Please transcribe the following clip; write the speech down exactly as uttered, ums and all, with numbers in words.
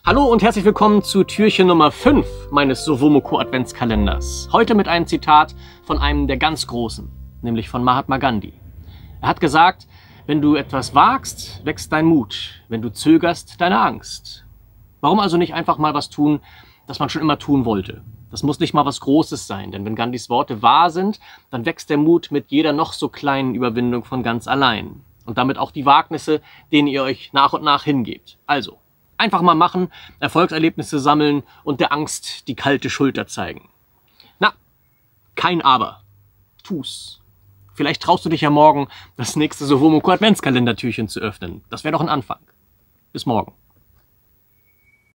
Hallo und herzlich willkommen zu Türchen Nummer fünf meines Sovomoko Adventskalenders. Heute mit einem Zitat von einem der ganz Großen, nämlich von Mahatma Gandhi. Er hat gesagt, wenn du etwas wagst, wächst dein Mut, wenn du zögerst, deine Angst. Warum also nicht einfach mal was tun, das man schon immer tun wollte? Das muss nicht mal was Großes sein, denn wenn Gandhis Worte wahr sind, dann wächst der Mut mit jeder noch so kleinen Überwindung von ganz allein. Und damit auch die Wagnisse, denen ihr euch nach und nach hingebt. Also, einfach mal machen, Erfolgserlebnisse sammeln und der Angst die kalte Schulter zeigen. Na, kein Aber. Tu's. Vielleicht traust du dich ja morgen, das nächste Sovomoko Adventskalendertürchen zu öffnen. Das wäre doch ein Anfang. Bis morgen.